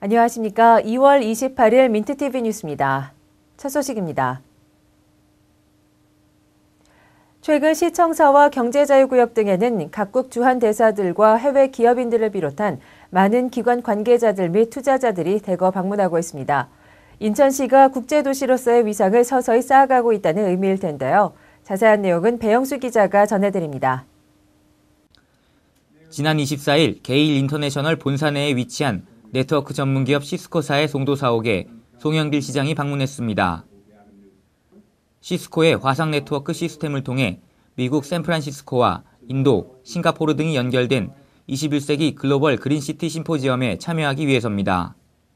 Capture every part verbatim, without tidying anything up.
안녕하십니까. 이월 이십팔일 민트티비 뉴스입니다. 첫 소식입니다. 최근 시청사와 경제자유구역 등에는 각국 주한 대사들과 해외 기업인들을 비롯한 많은 기관 관계자들 및 투자자들이 대거 방문하고 있습니다. 인천시가 국제도시로서의 위상을 서서히 쌓아가고 있다는 의미일 텐데요. 자세한 내용은 배영수 기자가 전해드립니다. 지난 이십사일 게일 인터내셔널 본사 내에 위치한 네트워크 전문기업 시스코사의 송도 사옥에 송영길 시장이 방문했습니다. 시스코의 화상 네트워크 시스템을 통해 미국 샌프란시스코와 인도, 싱가포르 등이 연결된 이십일세기 글로벌 그린시티 심포지엄에 참여하기 위해서입니다.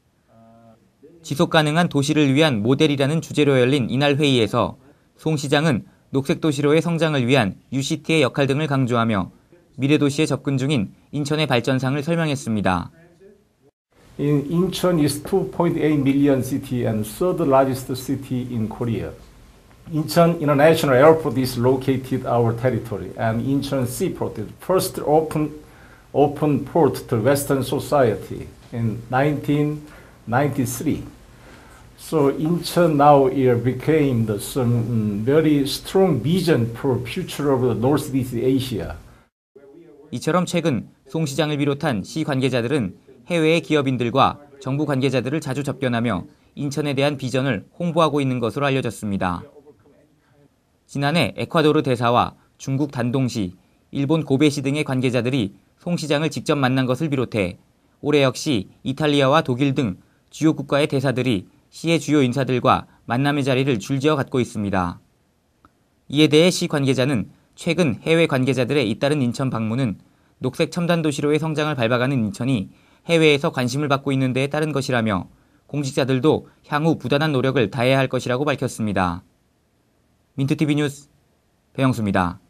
지속가능한 도시를 위한 모델이라는 주제로 열린 이날 회의에서 송 시장은 녹색도시로의 성장을 위한 유씨티의 역할 등을 강조하며 미래도시에 접근 중인 인천의 발전상을 설명했습니다. In Incheon is two point eight million city and third largest city in Korea. Incheon International Airport is located our territory, and Incheon Seaport is first open open port to Western society in nineteen ninety-three. So Incheon now it became the some very strong vision for future of the Northeast Asia. 이처럼 최근 송 시장을 비롯한 시 관계자들은 해외의 기업인들과 정부 관계자들을 자주 접견하며 인천에 대한 비전을 홍보하고 있는 것으로 알려졌습니다. 지난해 에콰도르 대사와 중국 단동시, 일본 고베시 등의 관계자들이 송 시장을 직접 만난 것을 비롯해 올해 역시 이탈리아와 독일 등 주요 국가의 대사들이 시의 주요 인사들과 만남의 자리를 줄지어 갖고 있습니다. 이에 대해 시 관계자는 최근 해외 관계자들의 잇따른 인천 방문은 녹색 첨단 도시로의 성장을 밟아가는 인천이 해외에서 관심을 받고 있는 데에 따른 것이라며 공직자들도 향후 부단한 노력을 다해야 할 것이라고 밝혔습니다. 민트티비 뉴스 배영수입니다.